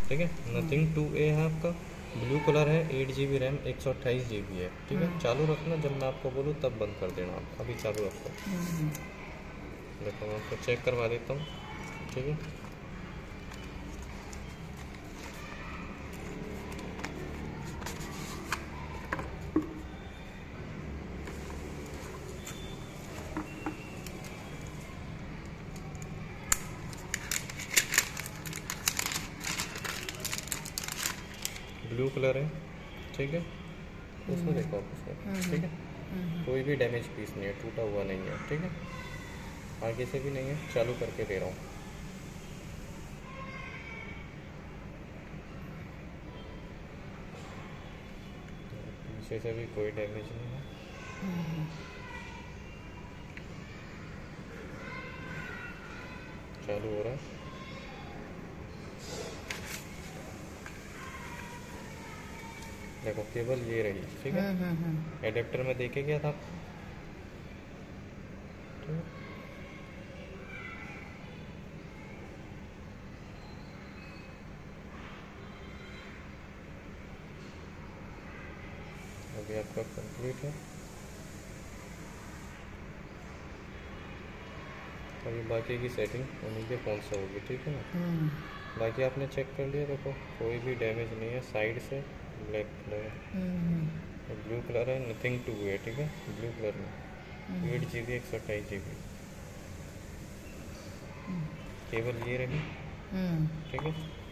ठीक है। Nothing 2A है आपका, ब्लू कलर है, 8 GB रैम, 128 GB है। ठीक है, चालू रखना, जब मैं आपको बोलूँ तब बंद कर देना। आप अभी चालू रखो। देखो मैं आपको चेक करवा देता हूँ। ठीक है, ब्लू कलर है। ठीक है, उसमें देखो आप उसमें। ठीक है, कोई भी डैमेज पीस नहीं है, टूटा हुआ नहीं है। ठीक है, आगे से भी नहीं है, चालू करके दे रहा हूँ। पीछे से भी कोई डैमेज नहीं है। चालू हो रहा है। देखो केबल ये रही। ठीक है, एडेप्टर में देखे गया था। ठीक है, अभी आपका कंप्लीट है। अभी बाकी की सेटिंग उन्हीं के फ़ोन से होगी। ठीक है ना, बाकी आपने चेक कर लिया। देखो कोई भी डैमेज नहीं है। साइड से ब्लैक कलर है, ब्लू कलर है, नथिंग 2 है। ठीक है, ब्लू कलर में 8 GB 128 GB। केबल ये रही। ठीक है।